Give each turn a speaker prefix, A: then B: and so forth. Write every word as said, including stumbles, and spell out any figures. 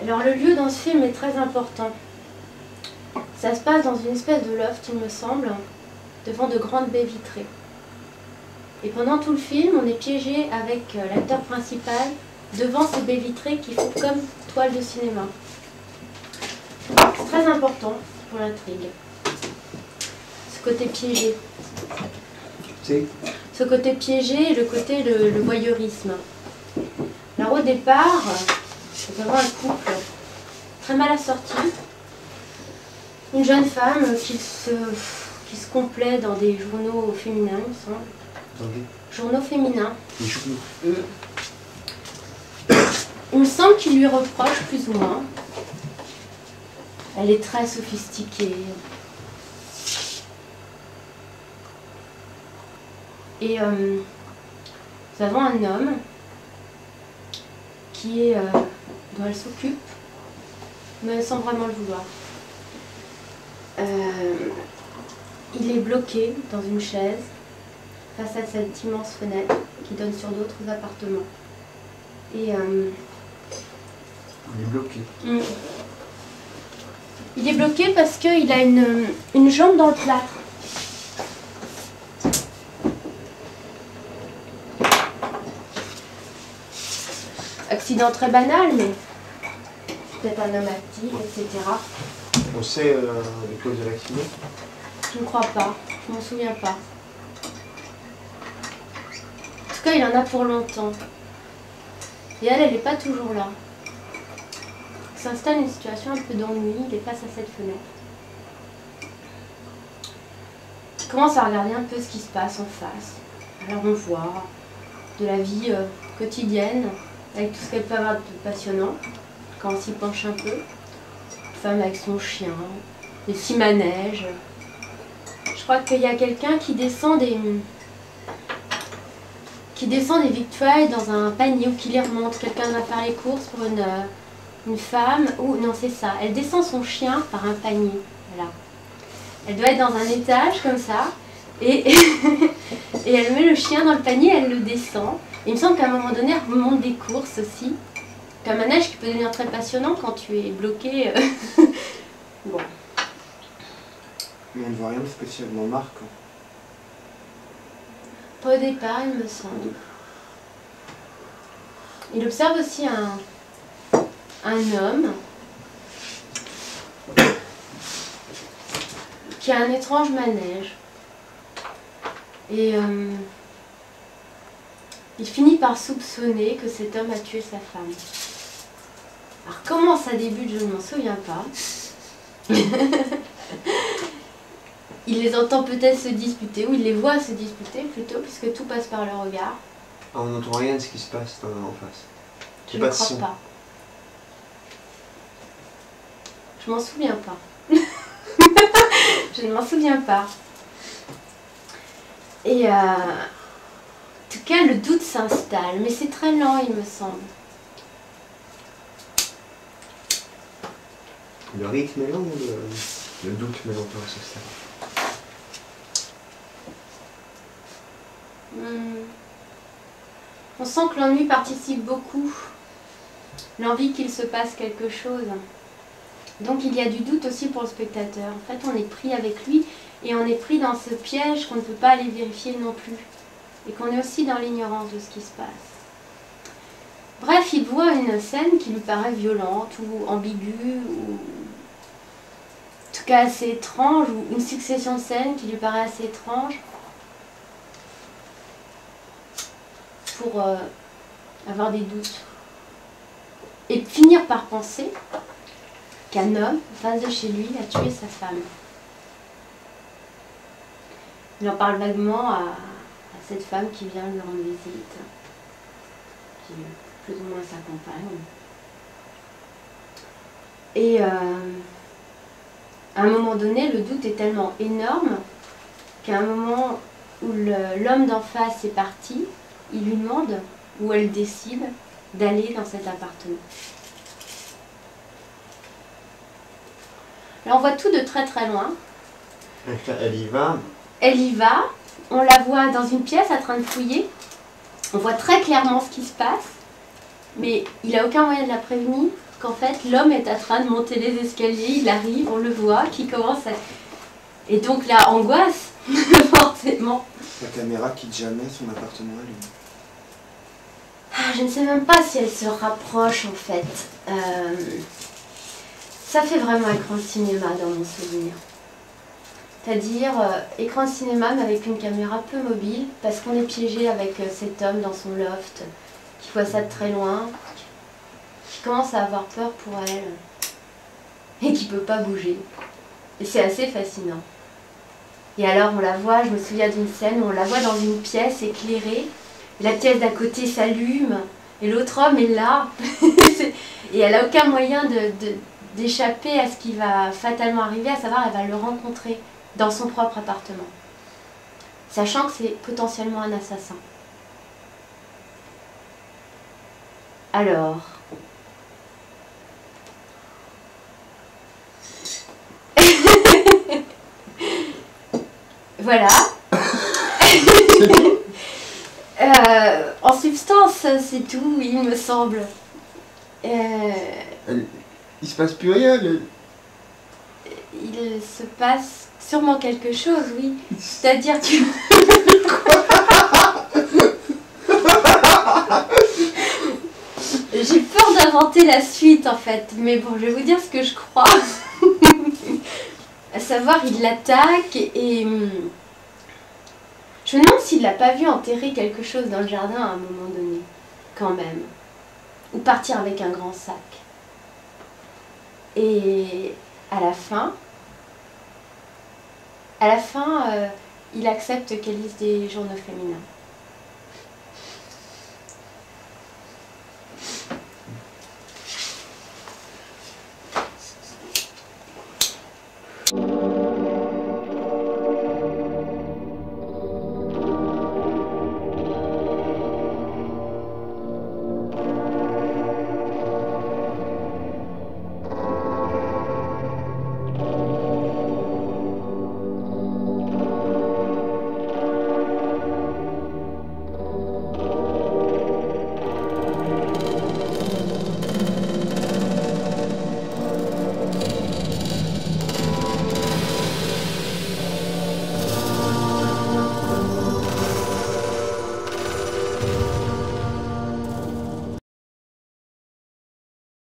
A: Alors le lieu dans ce film est très important. Ça se passe dans une espèce de loft, il me semble, devant de grandes baies vitrées. Et pendant tout le film, on est piégé avec l'acteur principal devant ces baies vitrées qui font comme toile de cinéma. C'est très important pour l'intrigue. Ce côté piégé.
B: C'est
A: Ce côté piégé et le côté le, le voyeurisme. Alors au départ, nous avons un couple très mal assorti. Une jeune femme qui se, qui se complaît dans des journaux féminins, il me semble.
B: Attendez.
A: Journaux féminins.
B: Les journaux.
A: Mm. Il me semble qu'il lui reproche plus ou moins. Elle est très sophistiquée. Et euh, nous avons un homme qui est, euh, dont elle s'occupe, mais sans vraiment le vouloir. Euh, il est bloqué dans une chaise face à cette immense fenêtre qui donne sur d'autres appartements. Et euh,
B: il est bloqué.
A: Mm. Il est bloqué parce qu'il a une, une jambe dans le plâtre. Accident très banal, mais peut-être un homme actif, et cetera.
B: On sait euh, les causes de l'accident?
A: Je ne crois pas, je m'en souviens pas. En tout cas, il en a pour longtemps. Et elle, elle n'est pas toujours là. Il s'installe une situation un peu d'ennui, il est face à cette fenêtre. Il commence à regarder un peu ce qui se passe en face. Alors on voit de la vie euh, quotidienne, avec tout ce qu'elle peut avoir de passionnant, quand on s'y penche un peu. Une femme avec son chien, des petits manèges. Je crois qu'il y a quelqu'un qui descend des... qui descend des victuailles dans un panier ou qui les remonte. Quelqu'un va faire les courses pour une, une femme. Ou non, c'est ça. Elle descend son chien par un panier. Voilà. Elle doit être dans un étage comme ça. Et, et elle met le chien dans le panier, elle le descend. Et il me semble qu'à un moment donné, elle remonte des courses aussi. Un manège qui peut devenir très passionnant quand tu es bloqué. Bon.
B: Mais on ne voit rien de spécialement marquant.
A: Pas au départ, il me semble. Il observe aussi un, un homme qui a un étrange manège. Et euh, il finit par soupçonner que cet homme a tué sa femme. Alors comment ça débute, je ne m'en souviens pas. Il les entend peut-être se disputer, ou il les voit se disputer plutôt, puisque tout passe par le regard.
B: Ah, on n'entend rien de ce qui se passe dans, en face.
A: Je ne crois pas. Je m'en souviens pas. Je ne m'en souviens pas. Et euh, en tout cas, le doute s'installe, mais c'est très lent, il me semble.
B: Le rythme est lent ou le, le doute met longtemps à s'installer?
A: Hmm. On sent que l'ennui participe beaucoup. L'envie qu'il se passe quelque chose. Donc il y a du doute aussi pour le spectateur. En fait, on est pris avec lui et on est pris dans ce piège qu'on ne peut pas aller vérifier non plus. Et qu'on est aussi dans l'ignorance de ce qui se passe. Bref, il voit une scène qui lui paraît violente ou ambiguë, ou en tout cas assez étrange, ou une succession de scènes qui lui paraît assez étrange, pour euh, avoir des doutes. Et finir par penser qu'un homme, en face de chez lui, a tué sa femme. Il en parle vaguement à, à cette femme qui vient lui rendre visite, qui est plus ou moins sa compagne. Et euh, à un moment donné, le doute est tellement énorme qu'à un moment où l'homme d'en face est parti, il lui demande, ou elle décide, d'aller dans cet appartement. Là, on voit tout de très très loin.
B: Elle y va.
A: Elle y va. On la voit dans une pièce en train de fouiller. On voit très clairement ce qui se passe. Mais il n'a aucun moyen de la prévenir. qu'en fait l'homme est en train de monter les escaliers, il arrive, on le voit, qui commence à... Et donc là, angoisse, forcément.
B: La caméra quitte jamais son appartement à lui.
A: Ah, je ne sais même pas si elle se rapproche en fait. Euh, ça fait vraiment écran de cinéma dans mon souvenir. C'est-à-dire euh, écran de cinéma mais avec une caméra peu mobile parce qu'on est piégé avec euh, cet homme dans son loft qui voit ça de très loin, qui commence à avoir peur pour elle et qui ne peut pas bouger. Et c'est assez fascinant. Et alors on la voit, je me souviens d'une scène où on la voit dans une pièce éclairée, et la pièce d'à côté s'allume, et l'autre homme est là, et elle n'a aucun moyen de, de, d'échapper à ce qui va fatalement arriver, à savoir elle va le rencontrer dans son propre appartement, sachant que c'est potentiellement un assassin. Alors... Voilà. euh, en substance, c'est tout, il me semble. Euh,
B: Elle... Il se passe plus rien. Le...
A: Il se passe sûrement quelque chose, oui. C'est-à-dire que... J'ai peur d'inventer la suite, en fait. Mais bon, je vais vous dire ce que je crois. À savoir, il l'attaque et... Je me demande s'il l'a pas vu enterrer quelque chose dans le jardin à un moment donné, quand même. Ou partir avec un grand sac. Et à la fin, à la fin, euh, il accepte qu'elle lise des journaux féminins.